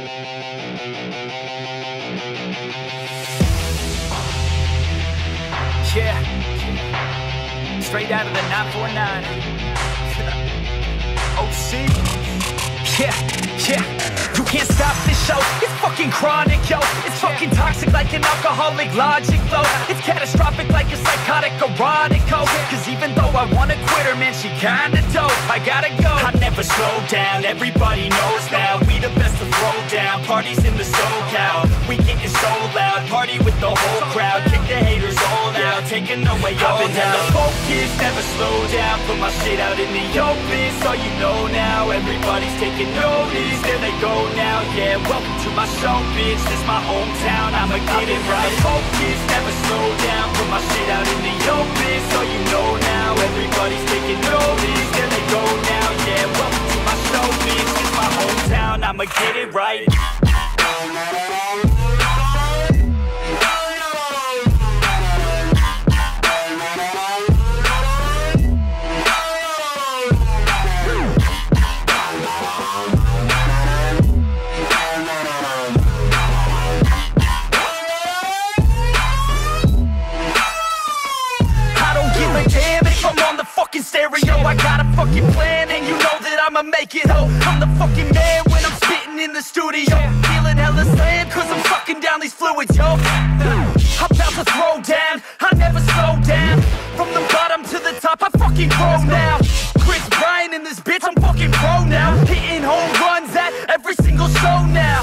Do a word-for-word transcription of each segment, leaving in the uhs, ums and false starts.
Yeah, straight out of the nine four nine. O C. Yeah, yeah. You can't stop this show. It's fucking chronic, yo. It's fucking toxic like an alcoholic logic flow. It's catastrophic like a psychotic erotic code. Cause even though I wanna quit her, man, she kinda dope. I gotta go. I never slow down, everybody knows now. We the best to throw down, parties in the SoCal. We getting so loud, party with the whole crowd. Kick the haters all out, taking away all doubt. I've been hella focused, never slow down. Put my shit out in the open, so you know now. Everybody's taking notice, there they go now. Yeah, welcome to my show, bitch. This my hometown, I'ma get it right. Focused, never slow down. Put my shit out in the open, so you know now. Everybody's taking notice, there they go now. Yeah, welcome to my show, bitch. This my hometown, I'ma get it right. Stereo, I got a fucking plan, and you know that I'ma make it. Oh, I'm the fucking man when I'm spitting in the studio. Feeling hella slammed, cause I'm sucking down these fluids, yo. I'm about to throw down, I never slow down. From the bottom to the top, I fucking grow now. Chris Bryant in this bitch, I'm fucking pro now. Hitting home runs at every single show now.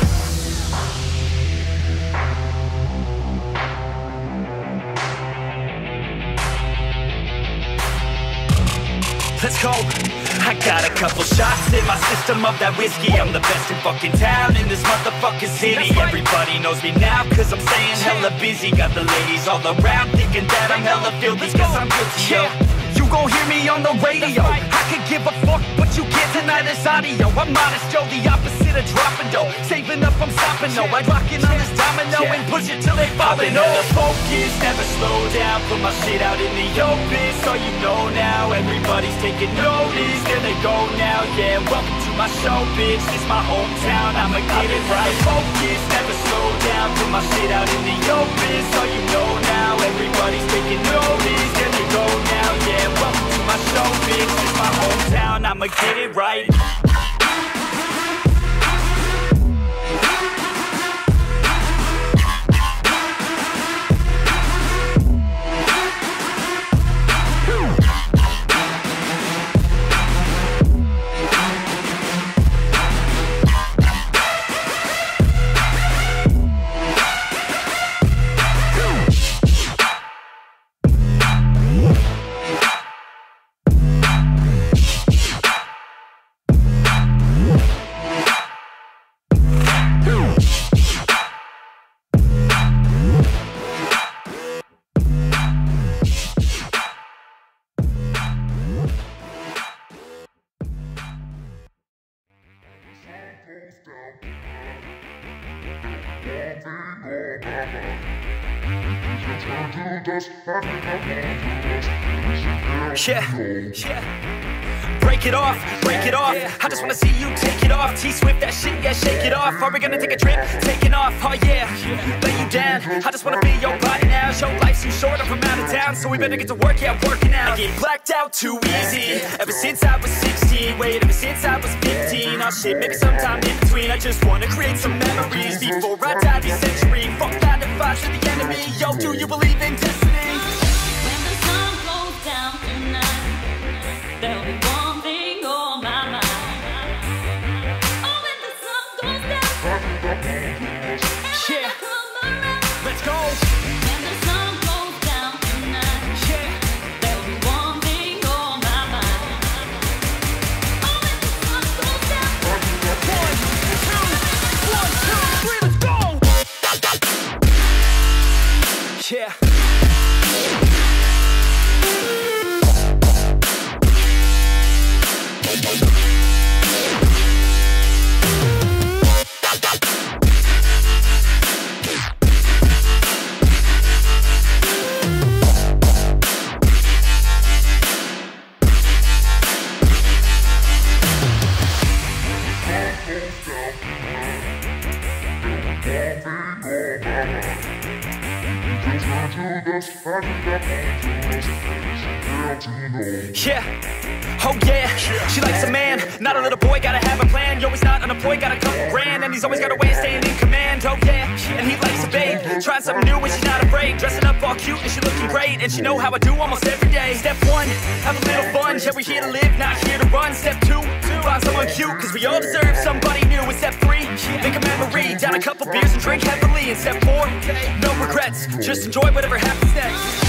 Let's go. I got a couple shots in my system of that whiskey. I'm the best in fucking town, in this motherfucking city. Everybody knows me now, cause I'm staying hella busy. Got the ladies all around thinking that I'm hella filthy, cause I'm guilty, yo. You gon' hear me on the radio. I could give a fuck what you get tonight is audio. I'm modest, yo, the opposite of dropping dough. Saving up, I'm stopping, no. I rockin' on this domino and push it till they poppin', no. Focus, never slow down. Put my shit out in the open, so you know now. Everybody's taking notice, there they go now. Yeah, welcome to my show, bitch. This my hometown, I'ma get it right. Focus, never slow down. Put my shit out in the open, so you know now. Everybody's taking notice, there they go now. Yeah, welcome to my show, bitch. This my hometown, I'ma get it right. Yeah, yeah. Break it off, break it off. I just wanna see you take it off. T-Swift, that shit, yeah, shake it off. Are we gonna take a trip? Taking off, oh yeah. Lay you down, I just wanna be your body now. Your life's too short, I'm from out of town, so we better get to work, yeah, working out. I get blacked out too easy, ever since I was sixteen. Wait, ever since I was fifteen. Oh shit, maybe sometime in between. I just wanna create some memories before I die this century. Fuck nine to five to the enemy. Yo, do you believe in destiny? When the sun goes down tonight, there'll be one thing on my mind. Oh, when the sun goes down, yeah, let's go. when the sun goes down tonight, Yeah, there'll be one thing on my mind. Oh, when the sun goes down, one, two, one, two, three, let's go. Yeah. Yeah, oh yeah, she likes a man, not a little boy, gotta have a plan. Yo, he's not unemployed, got a couple grand, and he's always got a way of staying in command. Oh yeah, and he likes a babe, trying something new and she's not afraid. Dressing up all cute and she looking great, and she know how I do almost every day. Step one, have a little fun, yeah, we're here to live, not here to run. Step two, find someone cute, cause we all deserve somebody new. And step three, make a memory, down a couple beers and drink heavily. And step four, no regrets, just enjoy whatever happens next.